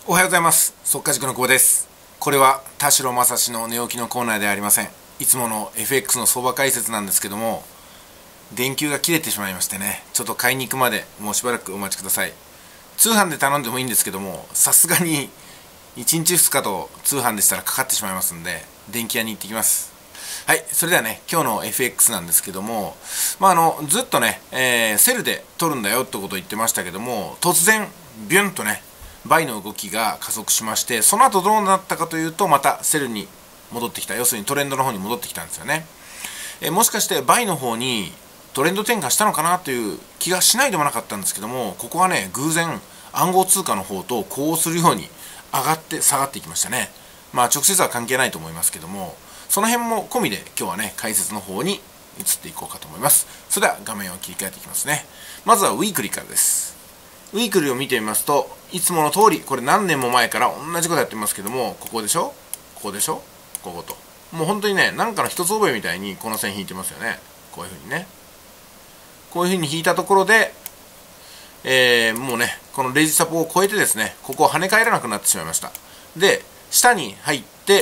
おはようございます。速稼塾の久保です。これは田代正史の寝起きのコーナーではありません。いつもの FX の相場解説なんですけども、電球が切れてしまいましてね、ちょっと買いに行くまでもうしばらくお待ちください。通販で頼んでもいいんですけども、さすがに1日2日と通販でしたらかかってしまいますんで、電気屋に行ってきます。はい、それではね、今日の FX なんですけども、ずっとね、セルで取るんだよってことを言ってましたけども、突然ビュンとね、バイの動きが加速しまして、その後どうなったかというと、またセルに戻ってきた、要するにトレンドの方に戻ってきたんですよね。もしかしてバイの方にトレンド転換したのかなという気がしないでもなかったんですけども、ここはね、偶然暗号通貨の方と呼応するように上がって下がっていきましたね。直接は関係ないと思いますけども、その辺も込みで今日はね、解説の方に移っていこうかと思います。それでは画面を切り替えていきますね。まずはウィークリーからです。ウィークリーを見てみますと、いつもの通り、これ何年も前から同じことやってますけども、ここでしょ、ここでしょ、ここと。もう本当にね、なんかの一つ覚えみたいにこの線引いてますよね。こういう風にね。こういう風に引いたところで、もうね、このレジサポを超えてですね、ここを跳ね返らなくなってしまいました。で、下に入って、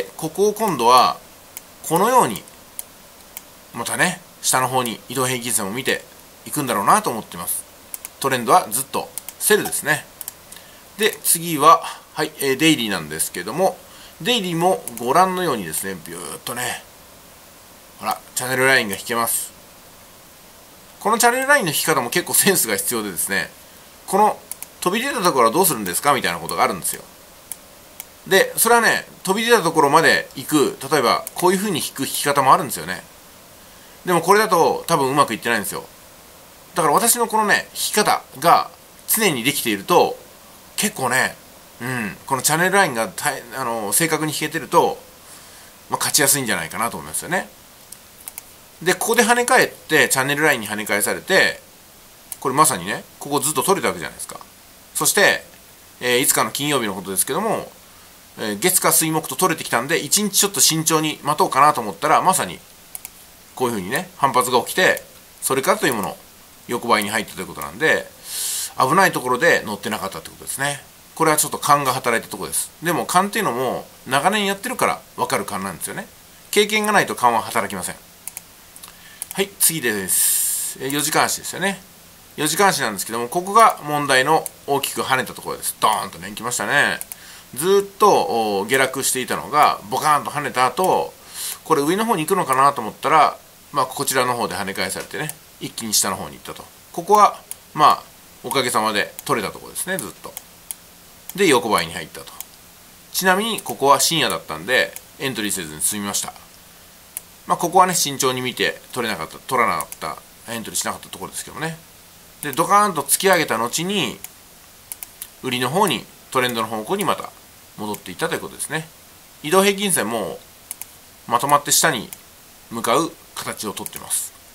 ここを今度は、このように、またね、下の方に移動平均線を見ていくんだろうなと思っています。トレンドはずっとセルですね。で、次は、はい、デイリーなんですけども、デイリーもご覧のようにですね、ビューっとね、ほら、チャンネルラインが引けます。このチャンネルラインの引き方も結構センスが必要でですね、この飛び出たところはどうするんですかみたいなことがあるんですよ。で、それはね、飛び出たところまで行く、例えばこういう風に引く引き方もあるんですよね。でもこれだと多分うまくいってないんですよ。だから私のこのね、引き方が常にできていると、結構ね、このチャンネルラインが正確に引けてると、勝ちやすいんじゃないかなと思いますよね。で、ここで跳ね返って、チャンネルラインに跳ね返されて、これまさにね、ここずっと取れたわけじゃないですか。そして、いつかの金曜日のことですけども、月火水木と取れてきたんで、1日ちょっと慎重に待とうかなと思ったら、まさに、こういうふうにね、反発が起きて、それからというもの、横ばいに入ったということなんで、危ないところで乗ってなかったということですね。これはちょっと勘が働いたところです。でも勘っていうのも、長年やってるから分かる勘なんですよね。経験がないと勘は働きません。はい、次です。4時間足ですよね。4時間足なんですけども、ここが問題の大きく跳ねたところです。ドーンとね、来ましたね。ずっと下落していたのが、ボカーンと跳ねた後、これ上の方に行くのかなと思ったら、こちらの方で跳ね返されてね、一気に下の方に行ったと。ここは、おかげさまで取れたところですね、ずっと。で、横ばいに入ったと。ちなみに、ここは深夜だったんで、エントリーせずに済みました。ここはね、慎重に見て、取らなかった、エントリーしなかったところですけどね。で、ドカーンと突き上げた後に、売りの方に、トレンドの方向にまた戻っていったということですね。移動平均線も、まとまって下に向かう形をとっています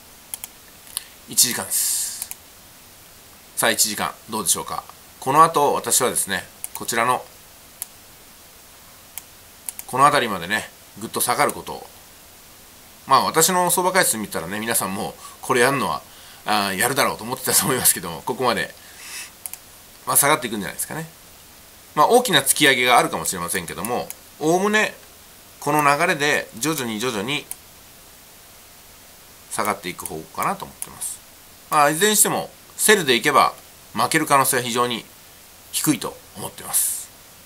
。1時間です。さあ、1時間、どうでしょうか。この後、私はですね、こちらの、この辺りまでね、ぐっと下がることを、私の相場解説見たらね、皆さんもこれやるのはやるだろうと思ってたと思いますけども、ここまで、下がっていくんじゃないですかね。大きな突き上げがあるかもしれませんけども、おおむねこの流れで徐々に下がっていく方向かなと思ってます。いずれにしてもセルでいけば負ける可能性は非常に低いと思っています。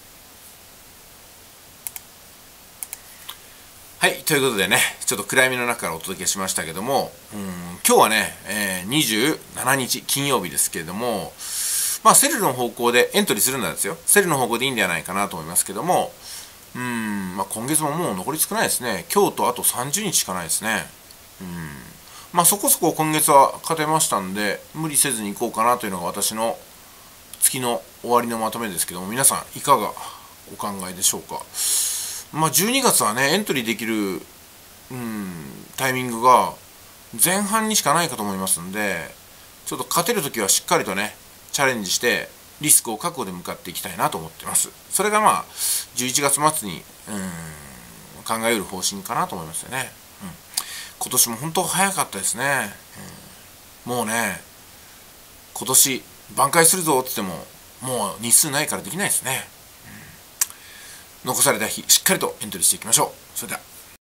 はい、ということでね、ちょっと暗闇の中からお届けしましたけども、今日はね、27日金曜日ですけれども、セルの方向でエントリーするんですよ。セルの方向でいいんではないかなと思いますけども、今月ももう残り少ないですね。今日とあと30日しかないですね。そこそこ今月は勝てましたんで、無理せずにいこうかなというのが私の月の終わりのまとめですけども、皆さんいかがお考えでしょうか。12月はね、エントリーできる、タイミングが前半にしかないかと思いますんで、ちょっと勝てるときはしっかりとね、チャレンジして、リスクを確保で向かっていきたいなと思っています。それが11月末に、考える方針かなと思いますよね。今年も本当早かったですね。もうね、今年挽回するぞって言っても、もう日数ないからできないですね。 残された日しっかりとエントリーしていきましょう。それでは。